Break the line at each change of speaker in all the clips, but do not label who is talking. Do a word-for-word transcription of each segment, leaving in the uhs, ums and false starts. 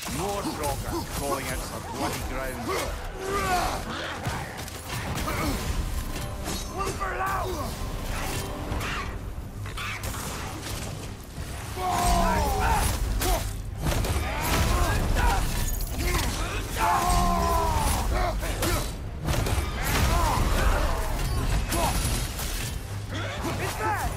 More Draugr crawling out of the bloody ground. Wolfer out! It's bad!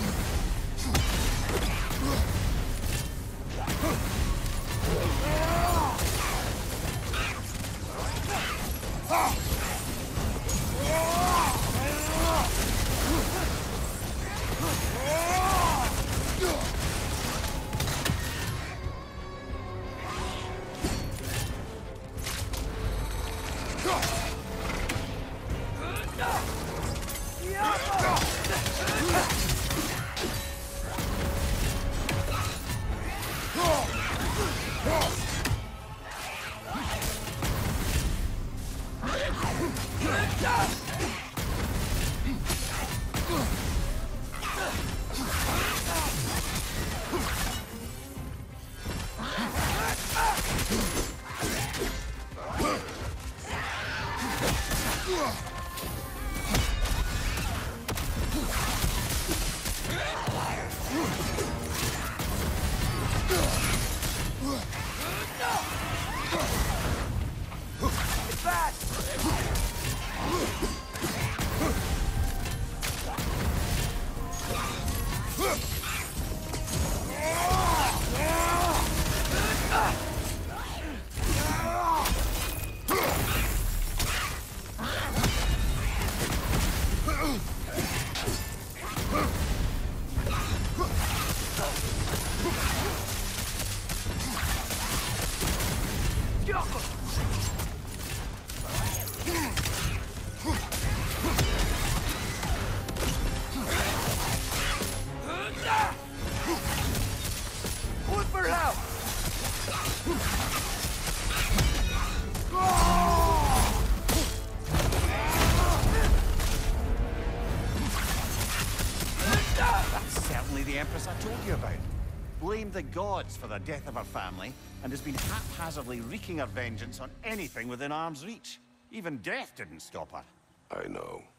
The Empress I told you about. Blamed the gods for the death of her family, and has been haphazardly wreaking her vengeance on anything within arm's reach. Even death didn't stop her.
I know.